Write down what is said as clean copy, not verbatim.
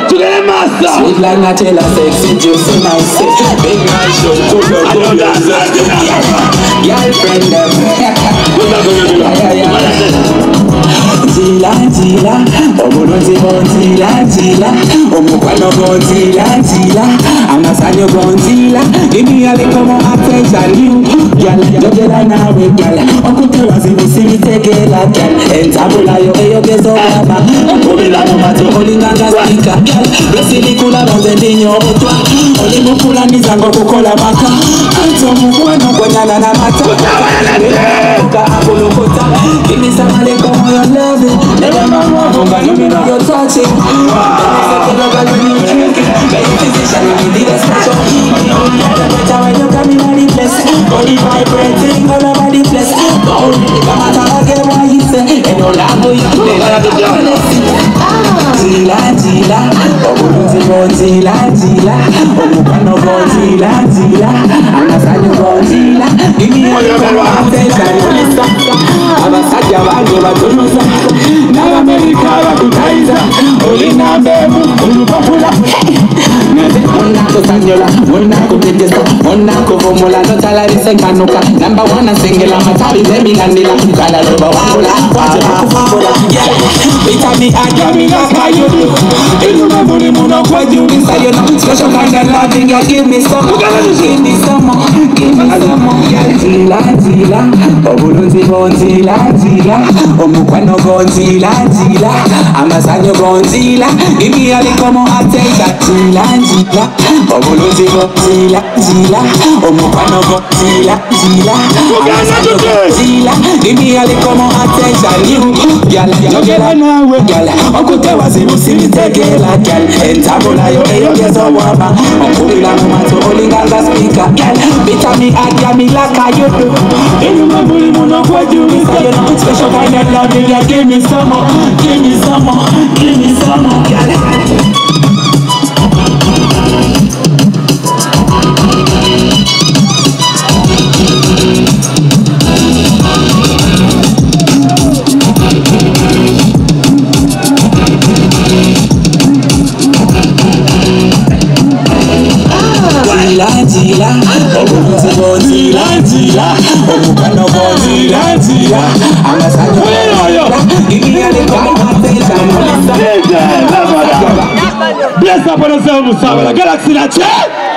to the master. Sweet like Nutella, sexy, juicy, nice. Big man show, girlfriend them. Tila, tila, obolonzi bon tila, tila, omukwano bon tila, tila, amasanyo bon tila. Give me a little more attention, you, girl. You get a now, girl. Okupe wazi we take it like girl. Entabula yo eyo gezo baba. Okubila no mato olinganga speaker, girl. Besili kula bonze dinyo otwa. Oli mukula nizango kukola maka. Anto mukwano konyana na mata. Oka apolokota. Give me some of the come on your love. Never mind what you mean when you're touching. When you drink it, baby physician, you need a special healing. Better when you come in on the place. Body vibrating all over the place. Don't come out and get what you say. And you'll have to use it. Tila, tila, obulunzi bon tila, tila, omukwano bon tila, tila, amasanyo bon tila. Give me a little attention. Abasajja bange batonoza n'Abamerika bakutaiza olina mbeemu olupapula nze onnakusanyola onnakutetesa onnakuvumula notalalise nkanuka namba wana sengela amatabi z'emiganira kalaloba wangula watebakuvumbula bitami ajabinakayodu iluma buli muno kwejulisa yona special kind of loving ya give me some give me some give me some tila tila obulunzi bonzila tila omukwano bonzila tila amasanyo bonzila give me a little more attention tila tila obulunzi bonzila tila omukwano bonzila tila amasanyo bonzila give me a little more attention you gyal gyal nawe gyal okutewa zirusibitegela gyal entabula yo eyo gezo waba okubila mu mato olinganga speaker gyal bitami agyami like you do. Iluma buli muno kwejulisa you know special kind of love yeah, give me some more, give me some more, give me some more gyal. Tila, obulunzi bonzila, tila, omukwano bonzila, tila, amasanyo bonzila. Give me a little attention. Bless up on yourself, Galaxy,